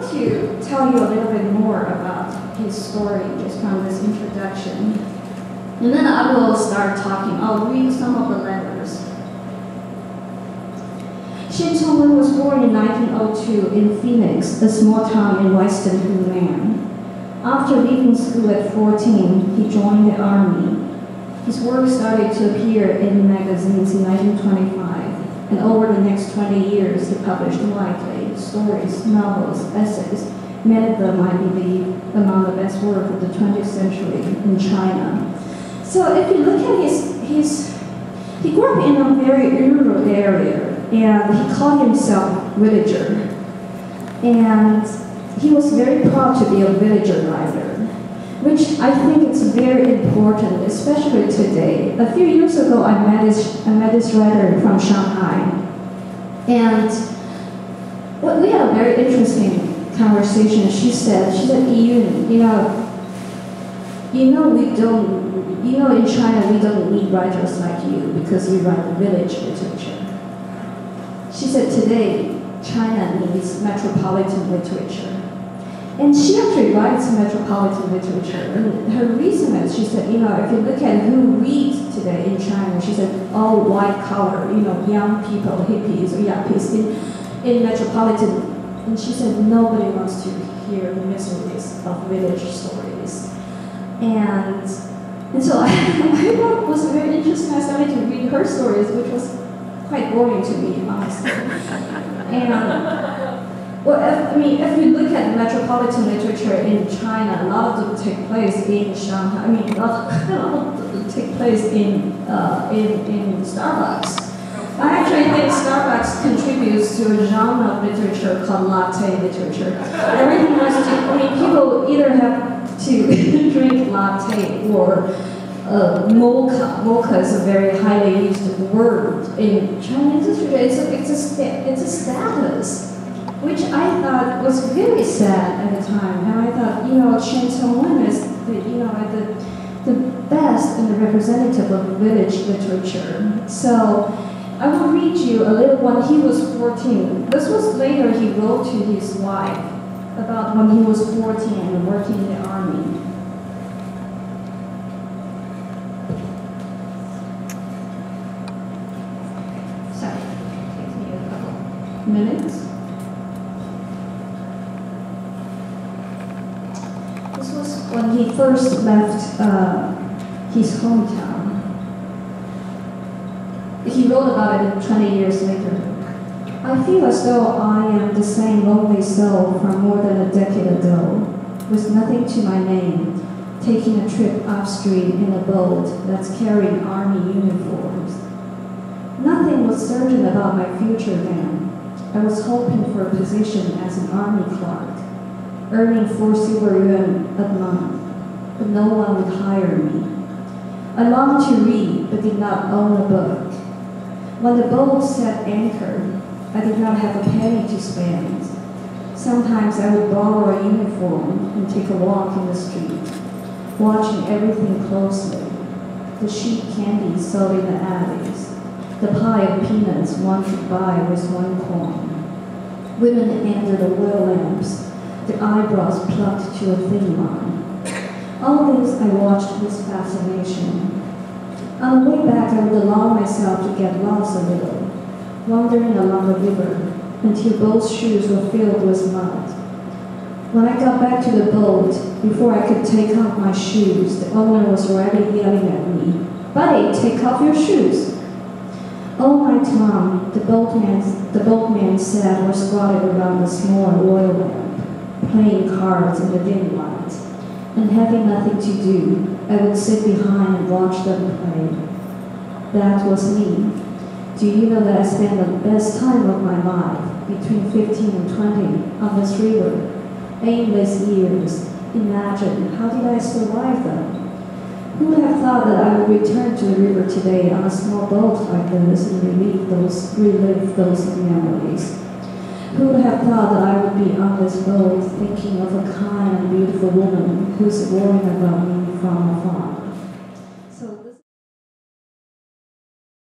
want to tell you a little bit more about his story just from this introduction. And then I will start talking. I'll read some of the letters. Shen Congwen was born in 1902 in Phoenix, a small town in western Hunan. After leaving school at 14, he joined the army. His work started to appear in magazines in 1925, and over the next 20 years, he published widely stories, novels, essays. Many of them, I believe, among the best work of the 20th century in China. So if you look at he grew up in a very rural area, and he called himself villager. And he was very proud to be a villager writer, which I think is very important, especially today. A few years ago, I met this writer from Shanghai, and we had a very interesting conversation. She said, Yiyun, in China we don't need writers like you because you write village literature. She said today China needs metropolitan literature. And she actually writes metropolitan literature. And her reason is, she said, if you look at who reads today in China, she said all white collar, young people, hippies or yappies in metropolitan. And she said nobody wants to hear the miseries of village stories. And so I thought it was very interesting. I started to read her stories, which was quite boring to me, honestly. If you look at metropolitan literature in China, a lot of them take place in Shanghai. A lot of them take place in Starbucks. I actually think Starbucks contributes to a genre of literature called latte literature. Everything has to, people either have to drink latte or mocha. Mocha is a very highly used word in Chinese literature. It's a status, which I thought was very sad at the time. And I thought, Shen Congwen is the best and the representative of village literature. So I will read you a little when he was 14. This was later he wrote to his wife about when he was 14 and working in the army. Sorry, it takes me a couple minutes. This was when he first left his hometown. He wrote about it 20 years later. I feel as though I am the same lonely soul from more than a decade ago, with nothing to my name, taking a trip upstream in a boat that's carrying army uniforms. Nothing was certain about my future then. I was hoping for a position as an army clerk, earning 4 silver yuan a month, but no one would hire me. I longed to read, but did not own a book. When the boat set anchor, I did not have a penny to spend. Sometimes I would borrow a uniform and take a walk in the street, watching everything closely. The sheep candy sold in the alleys, the pie of peanuts one could buy with 1 coin, women under the oil lamps, their eyebrows plucked to a thin line. All this I watched with fascination. On the way back, I would allow myself to get lost a little, wandering along the river until both shoes were filled with mud. When I got back to the boat, before I could take off my shoes, the owner was already yelling at me, "Buddy, take off your shoes!" All night long, the boatman said were squatted around a small oil lamp, playing cards in the dim light. And having nothing to do, I would sit behind and watch them play. That was me. Do you know that I spent the best time of my life, between 15 and 20, on this river? Aimless years. Imagine, how did I survive them? Who would have thought that I would return to the river today on a small boat like this and relive those memories? Who would have thought that I would be on this boat thinking of a kind and beautiful woman who's worrying about me from afar?